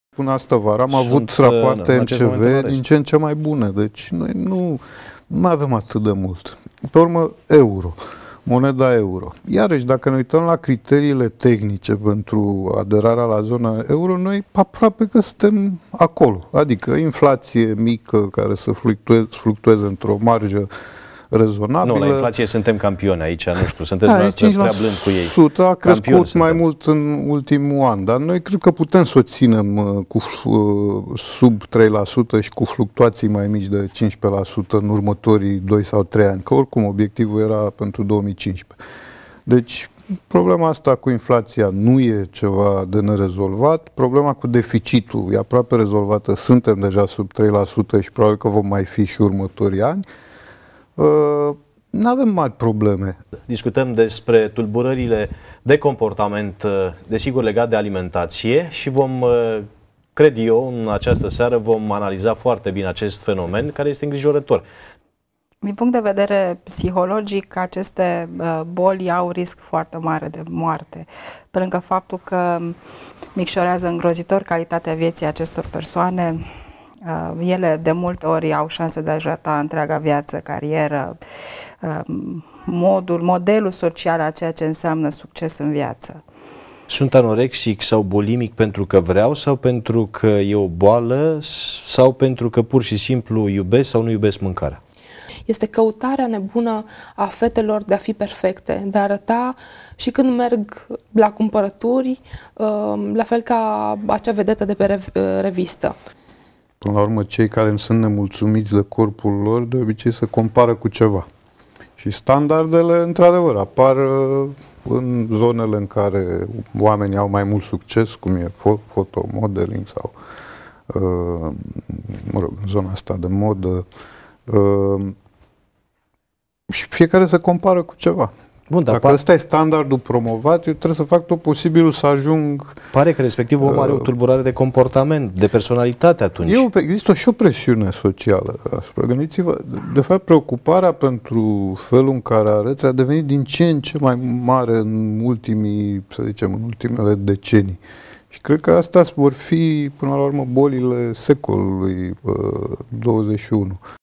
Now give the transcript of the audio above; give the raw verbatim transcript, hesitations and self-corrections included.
Până asta vară am Sunt, avut rapoarte în M C V din ce în ce mai bune, deci noi nu, nu mai avem atât de mult. Pe urmă, euro, moneda euro. Iarăși, dacă ne uităm la criteriile tehnice pentru aderarea la zona euro, noi aproape că suntem acolo. Adică inflație mică care să fluctueze, fluctueze într-o marjă rezonabilă. Nu, la inflație suntem campioni aici, nu știu, sunteți da, noastră prea blând cu ei. A crescut Campioni mai suntem. mult în ultimul an, dar noi cred că putem să o ținem uh, cu uh, sub trei la sută și cu fluctuații mai mici de cincisprezece la sută în următorii doi sau trei ani, că oricum obiectivul era pentru două mii cincisprezece. Deci, problema asta cu inflația nu e ceva de nerezolvat, problema cu deficitul e aproape rezolvată, suntem deja sub trei la sută și probabil că vom mai fi și următorii ani. Uh, nu avem mari probleme. Discutăm despre tulburările de comportament, desigur legat de alimentație, și vom, cred eu, în această seară vom analiza foarte bine acest fenomen care este îngrijorător. Din punct de vedere psihologic, aceste boli au risc foarte mare de moarte, pe lângă faptul că micșorează îngrozitor calitatea vieții acestor persoane. Ele de multe ori au șanse de a jeta întreaga viață, carieră, modul, modelul social a ceea ce înseamnă succes în viață. Sunt anorexic sau bulimic pentru că vreau sau pentru că e o boală sau pentru că pur și simplu iubesc sau nu iubesc mâncarea? Este căutarea nebună a fetelor de a fi perfecte, de a arăta și când merg la cumpărături, la fel ca acea vedetă de pe revistă. Până la urmă, cei care sunt nemulțumiți de corpul lor, de obicei se compară cu ceva. Și standardele, într-adevăr, apar în zonele în care oamenii au mai mult succes, cum e fotomodeling sau mă rog, în zona asta de modă. Și fiecare se compară cu ceva. Bun, dar dacă ăsta e standardul promovat, eu trebuie să fac tot posibilul să ajung... Pare că respectiv omul are o tulburare de comportament, de personalitate atunci. Eu, există și o presiune socială asupra. Gândiți-vă, de fapt, preocuparea pentru felul în care arăți a devenit din ce în ce mai mare în ultimii, să zicem, în ultimele decenii. Și cred că astea vor fi, până la urmă, bolile secolului douăzeci și unu.